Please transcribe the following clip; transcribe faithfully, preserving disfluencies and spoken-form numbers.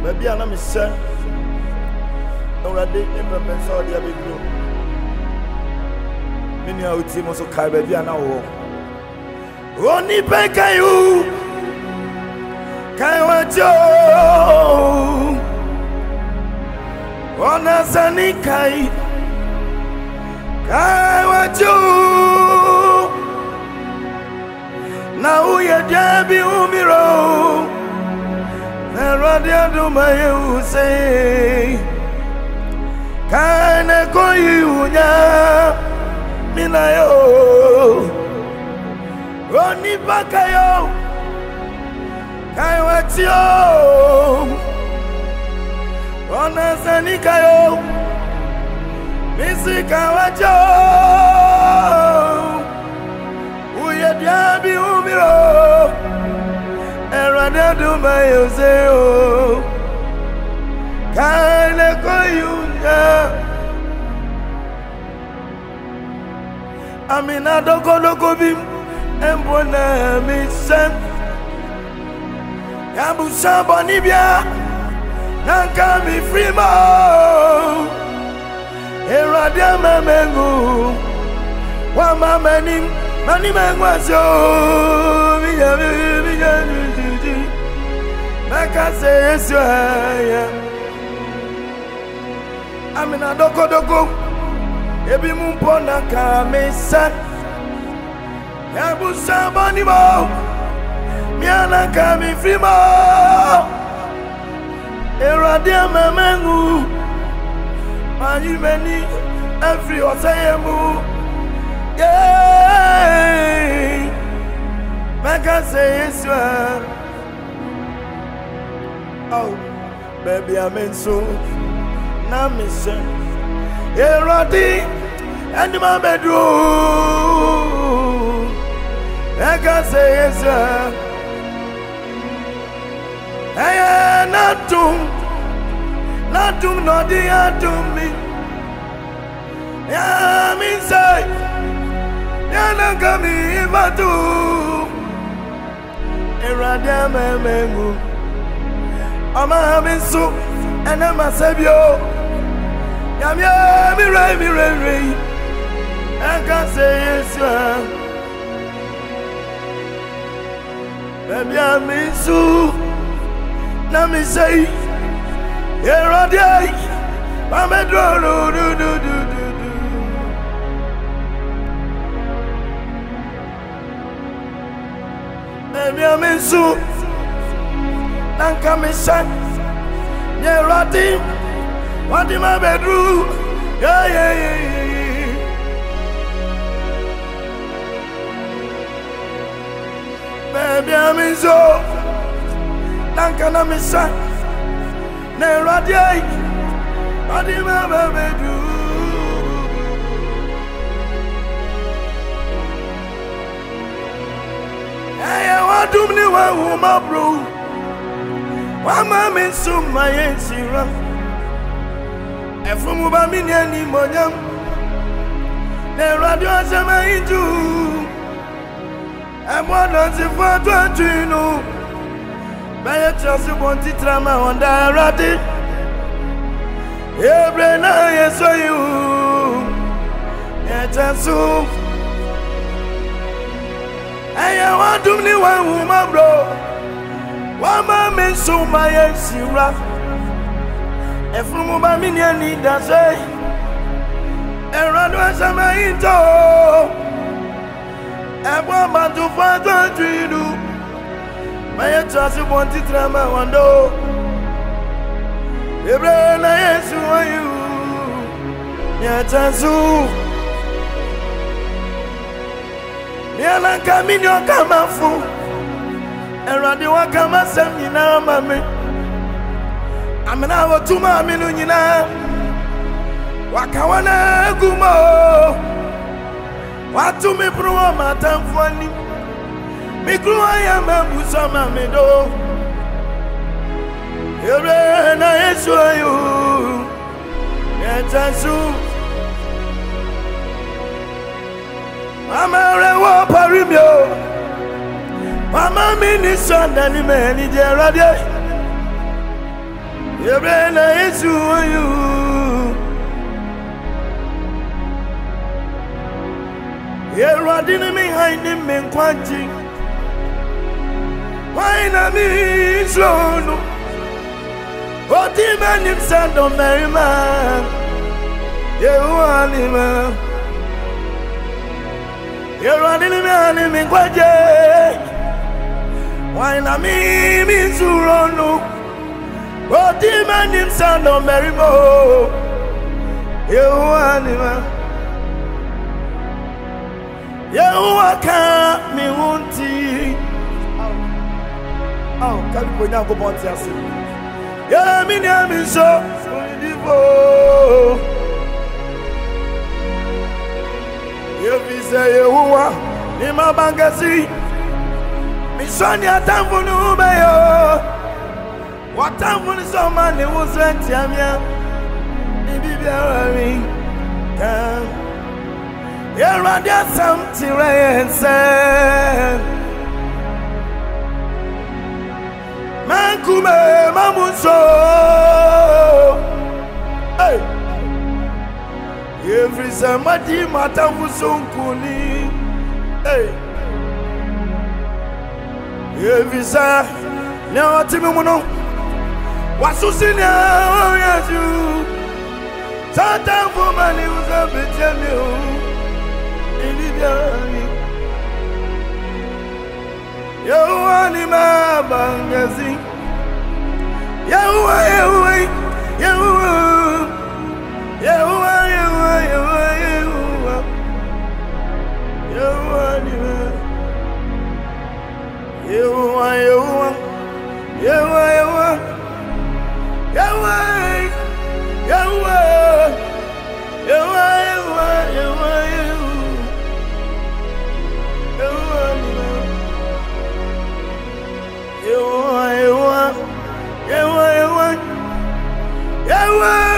Baby, I'm a son. Already, never been saw the other blue. Many of the most of Kai, baby, and now. Only Pekayu Kaiwajo Ona Sanikai Kaiwajo Now we are Debbie Umiro. Radia do my say, can I call you now? Minayo, Ronnie Bakayo, Kaiwatio, Rona Sanikayo, Missy Kawajo, we are Diaby Umiro. Radia do my say, oh, can I call you now? Amina doko doko bim embona mi sen Yabu samba nibia nanka mi frima Eradia mamengu wa mamanim mani mengwaso mi ya mi ya ni makase yesu ya Amina doko doko Ebi mumpona kamisa Yabu sambani mo Miana kami frima Eradia mamengu Manimeni Every osayemu Yeah Maka say yes Oh Baby I'm in so Na mission Eradi and my bedroom. I can say yes, sir. I am not to, not to, not the to me. I'm inside. You're not coming, but to Eradi, I'm a man. I'm a so, and I'm a savior. I'm ya, me right, me right, right. I can't say yes, sir. Baby, I'm in so. Now me say, here are the eyes. I'm a draw, do, do, do, do, do. Baby, I'm in so. Now come and shine. Here are the what in my bedroom? Yeah, yeah, yeah, yeah. Baby, I'm in so. Nankana misa. Neradia. What in my bedroom? Hey, I want to be one woman, bro. One man in so my ancient. From Ubaminian Monyam, the radio Sama into and what does it for to know? By a chance you want to drama on the radi. Every night I saw you, yet I saw I want to be one woman, bro. One man makes so my ex rough. If from Ubaminian need that say, and run was a man to and one man to find a tree do. My trust you want to drama one door. The brain I answer you, yet I so. Miana Camino come out full, and Randy will come and send me now, mammy. I'm an hour to my minuna. Wakawana gumo. What to me, bro? My time funny. Me grew I am a busama meadow. Here I saw you. Yet I saw. I'm a rewa parimio. Mama mini son and many dear radio. Yebrena Yesu you. Yeradini mi haini mi nkwanji. Waina mi slono. Oti manim sando merima. Yehuani ma. Yeradini mi haini mi nkwanji. Waina mi mi slono. Oti manim sando merima. Yehuani ma. Yehovah can me wanti. Oh, can you go down go on to yeah, me name is so divo. If you say Yehovah, ni mabangasi. Mi shani atamfu nubeyo. Watamfu ni so man ni wuzenti amya. Ni bibia rami. Can Yeradia something rain Mankume mamuso Hey Every somebody matamusunkuni Hey Every sa Now timimuno Wasusini yazu Satan for money was a bit Yehuani mabangasi Yehuwa Yehuwa Yehuwa Yehuwa Yehuwa Yehuwa Yehuwa Yehuani ma Yehuwa Yehuwa Yehuwa Yehuwa Yehuwa Yehuwa Yehuwa Yehuwa Yehuwa Yehuwa, Yehuwa, Yehuwa, Yehuwa, Yehuwa.